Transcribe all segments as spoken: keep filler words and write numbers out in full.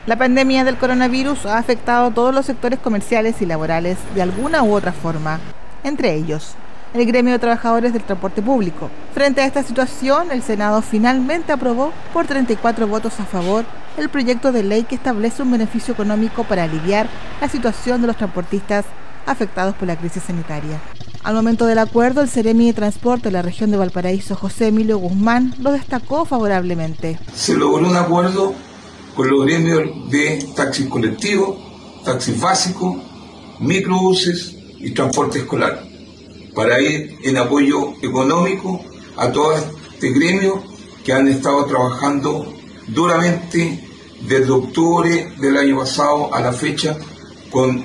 La pandemia del coronavirus ha afectado a todos los sectores comerciales y laborales de alguna u otra forma, entre ellos el gremio de trabajadores del transporte público. Frente a esta situación, el Senado finalmente aprobó por treinta y cuatro votos a favor el proyecto de ley que establece un beneficio económico para aliviar la situación de los transportistas afectados por la crisis sanitaria. Al momento del acuerdo, el Seremi de Transporte de la región de Valparaíso, José Emilio Guzmán, lo destacó favorablemente. Se logró un acuerdo con los gremios de taxis colectivos, taxis básicos, microbuses y transporte escolar, para ir en apoyo económico a todo este gremio que han estado trabajando duramente desde octubre del año pasado a la fecha con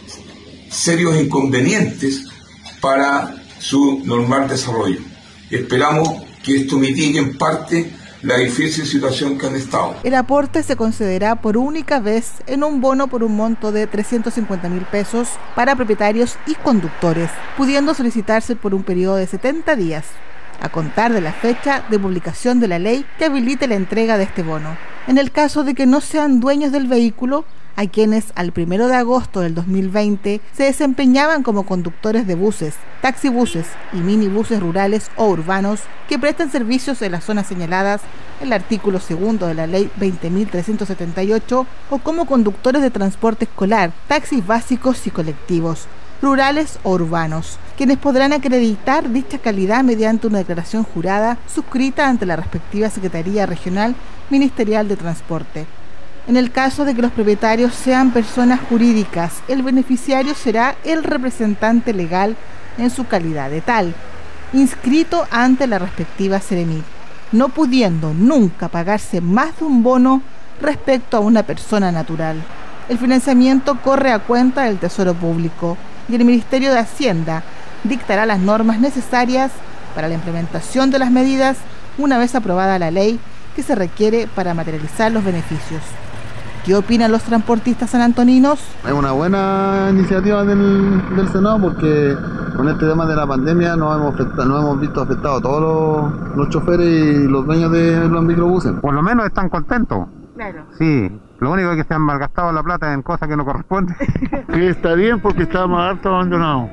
serios inconvenientes para su normal desarrollo. Esperamos que esto mitigue en parte la difícil situación que han estado. El aporte se concederá por única vez en un bono por un monto de trescientos cincuenta mil pesos para propietarios y conductores, pudiendo solicitarse por un periodo de setenta días, a contar de la fecha de publicación de la ley que habilite la entrega de este bono. En el caso de que no sean dueños del vehículo, a quienes al primero de agosto del dos mil veinte se desempeñaban como conductores de buses, taxibuses y minibuses rurales o urbanos que prestan servicios en las zonas señaladas en el artículo segundo de la ley veinte mil trescientos setenta y ocho, o como conductores de transporte escolar, taxis básicos y colectivos, rurales o urbanos, quienes podrán acreditar dicha calidad mediante una declaración jurada suscrita ante la respectiva Secretaría Regional Ministerial de Transporte. En el caso de que los propietarios sean personas jurídicas, el beneficiario será el representante legal en su calidad de tal, inscrito ante la respectiva Seremi, no pudiendo nunca pagarse más de un bono respecto a una persona natural. El financiamiento corre a cuenta del Tesoro Público y el Ministerio de Hacienda dictará las normas necesarias para la implementación de las medidas una vez aprobada la ley que se requiere para materializar los beneficios. ¿Qué opinan los transportistas sanantoninos? Es una buena iniciativa del, del Senado porque con este tema de la pandemia nos hemos, afectado, nos hemos visto afectados a todos los, los choferes y los dueños de los microbuses. Por lo menos están contentos. Claro. Sí, lo único es que se han malgastado la plata en cosas que no corresponden. Que está bien porque estábamos harto abandonados.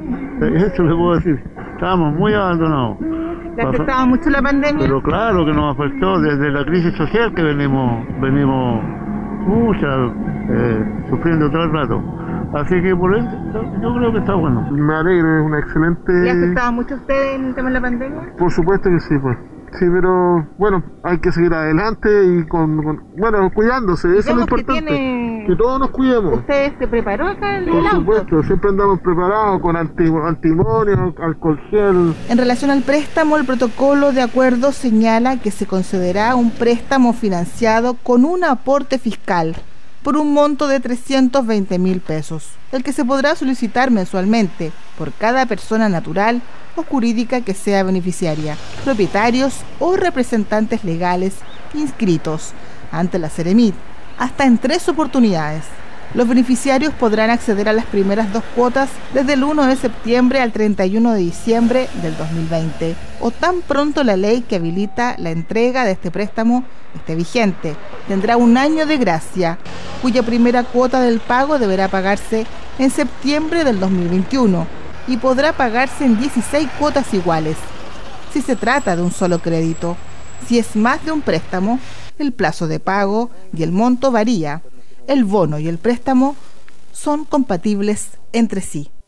Eso le puedo decir. Estábamos muy abandonados. ¿Le afectaba mucho la pandemia? Pero claro que nos afectó desde la crisis social que venimos, venimos mucha, eh, sufriendo todo el rato. Así que por eso yo creo que está bueno. Me alegro, es una excelente... ¿Le afectaba mucho a usted en el tema de la pandemia? Por supuesto que sí, pues. Sí, pero bueno, hay que seguir adelante y con, con bueno, cuidándose, eso es lo importante. Que, tiene... que todos nos cuidemos. ¿Usted se preparó acá en el Por auto? supuesto, siempre andamos preparados con anti, antimonio, alcohol gel. En relación al préstamo, el protocolo de acuerdo señala que se concederá un préstamo financiado con un aporte fiscal por un monto de trescientos veinte mil pesos, el que se podrá solicitar mensualmente por cada persona natural o jurídica que sea beneficiaria, propietarios o representantes legales inscritos ante la Seremi, hasta en tres oportunidades. Los beneficiarios podrán acceder a las primeras dos cuotas desde el primero de septiembre al treinta y uno de diciembre del dos mil veinte, o tan pronto la ley que habilita la entrega de este préstamo esté vigente. Tendrá un año de gracia, cuya primera cuota del pago deberá pagarse en septiembre del dos mil veintiuno y podrá pagarse en dieciséis cuotas iguales, si se trata de un solo crédito. Si es más de un préstamo, el plazo de pago y el monto varía. El bono y el préstamo son compatibles entre sí.